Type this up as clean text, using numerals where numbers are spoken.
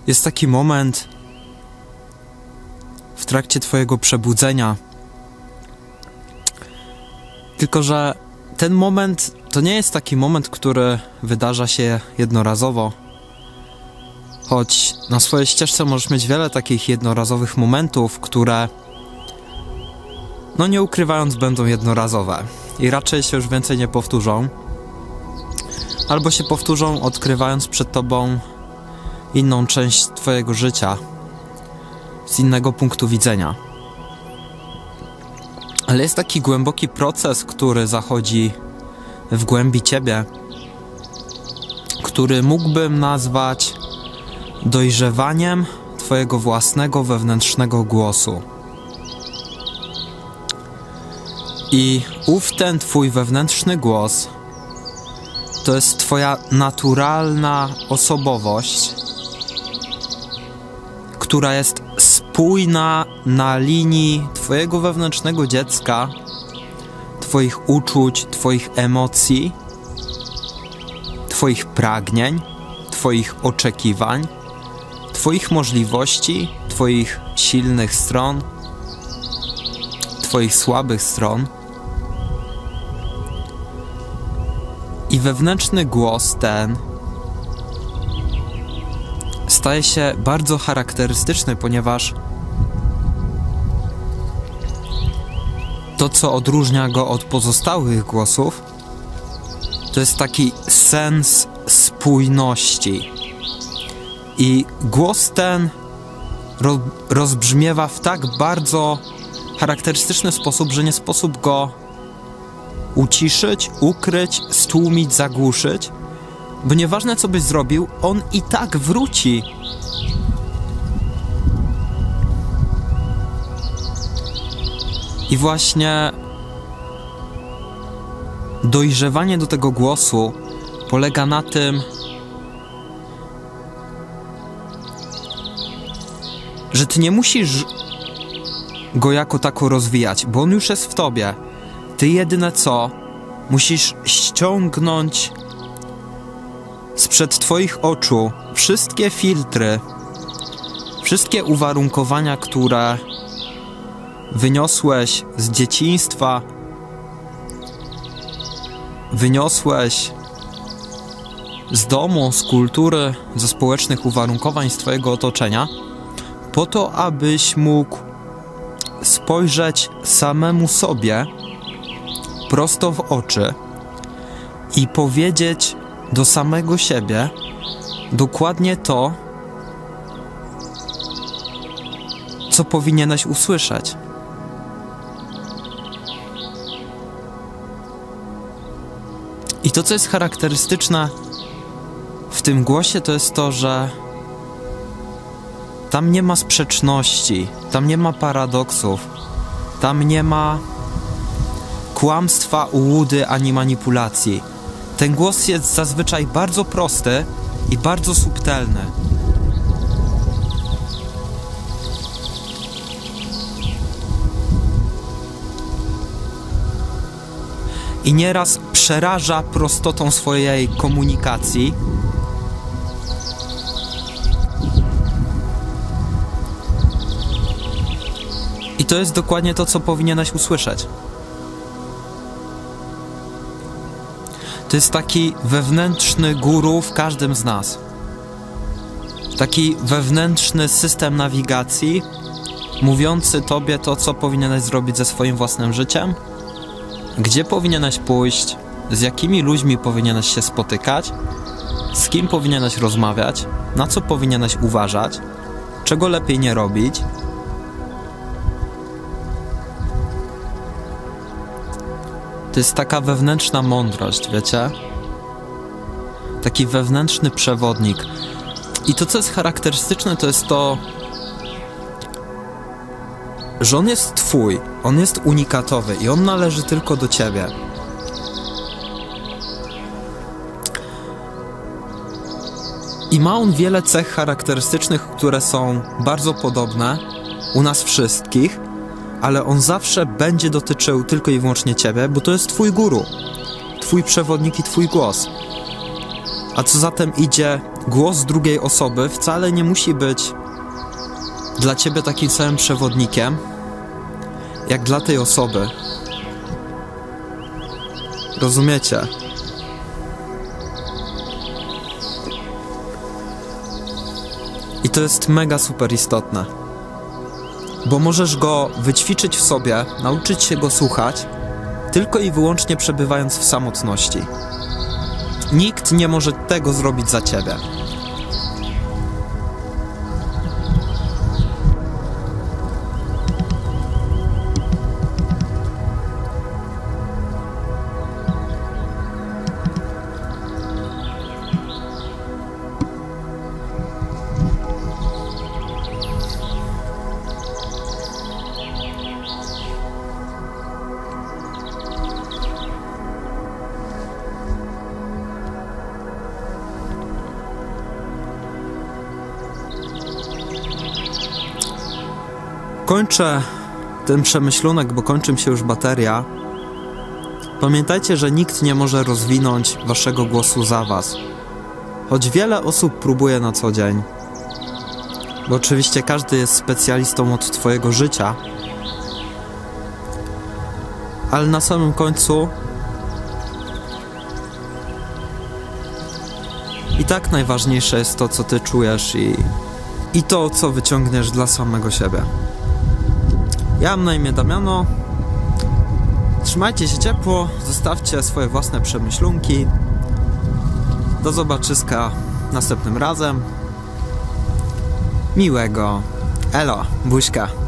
Jest taki moment w trakcie twojego przebudzenia. Tylko że ten moment to nie jest taki moment, który wydarza się jednorazowo. Choć na swojej ścieżce możesz mieć wiele takich jednorazowych momentów, które, no nie ukrywając, będą jednorazowe i raczej się już więcej nie powtórzą. Albo się powtórzą, odkrywając przed tobą inną część twojego życia z innego punktu widzenia. Ale jest taki głęboki proces, który zachodzi w głębi ciebie, który mógłbym nazwać dojrzewaniem twojego własnego wewnętrznego głosu. I ten twój wewnętrzny głos to jest twoja naturalna osobowość, która jest spójna na linii twojego wewnętrznego dziecka, twoich uczuć, twoich emocji, twoich pragnień, twoich oczekiwań, twoich możliwości, twoich silnych stron, twoich słabych stron. I wewnętrzny głos ten staje się bardzo charakterystyczny, ponieważ to, co odróżnia go od pozostałych głosów, to jest taki sens spójności. I głos ten rozbrzmiewa w tak bardzo charakterystyczny sposób, że nie sposób go uciszyć, ukryć, stłumić, zagłuszyć, bo nieważne co byś zrobił, on i tak wróci. I właśnie dojrzewanie do tego głosu polega na tym, że ty nie musisz go jako tako rozwijać, bo on już jest w tobie. Ty jedyne co, musisz ściągnąć sprzed twoich oczu wszystkie filtry, wszystkie uwarunkowania, które wyniosłeś z dzieciństwa, wyniosłeś z domu, z kultury, ze społecznych uwarunkowań, z twojego otoczenia, po to, abyś mógł spojrzeć samemu sobie prosto w oczy i powiedzieć do samego siebie dokładnie to, co powinieneś usłyszeć. I to, co jest charakterystyczne w tym głosie, to jest to, że tam nie ma sprzeczności, tam nie ma paradoksów, tam nie ma kłamstwa, ułudy ani manipulacji. Ten głos jest zazwyczaj bardzo prosty i bardzo subtelny. I nieraz przeraża prostotą swojej komunikacji. I to jest dokładnie to, co powinieneś usłyszeć. To jest taki wewnętrzny guru w każdym z nas. Taki wewnętrzny system nawigacji, mówiący tobie to, co powinieneś zrobić ze swoim własnym życiem, gdzie powinieneś pójść, z jakimi ludźmi powinieneś się spotykać, z kim powinieneś rozmawiać, na co powinieneś uważać, czego lepiej nie robić. To jest taka wewnętrzna mądrość, wiecie? Taki wewnętrzny przewodnik. I to, co jest charakterystyczne, to jest to, że on jest twój, on jest unikatowy i on należy tylko do ciebie. I ma on wiele cech charakterystycznych, które są bardzo podobne u nas wszystkich, ale on zawsze będzie dotyczył tylko i wyłącznie ciebie, bo to jest twój guru, twój przewodnik i twój głos. A co za tym idzie, głos drugiej osoby wcale nie musi być dla ciebie takim samym przewodnikiem, jak dla tej osoby. Rozumiecie? I to jest mega super istotne. Bo możesz go wyćwiczyć w sobie, nauczyć się go słuchać, tylko i wyłącznie przebywając w samotności. Nikt nie może tego zrobić za ciebie. Kończę ten przemyślunek, bo kończy mi się już bateria. Pamiętajcie, że nikt nie może rozwinąć waszego głosu za was. Choć wiele osób próbuje na co dzień. Bo oczywiście każdy jest specjalistą od twojego życia. Ale na samym końcu i tak najważniejsze jest to, co ty czujesz i to, co wyciągniesz dla samego siebie. Ja mam na imię Damiano. Trzymajcie się ciepło, zostawcie swoje własne przemyślunki. Do zobaczyska następnym razem. Miłego. Elo, buźka.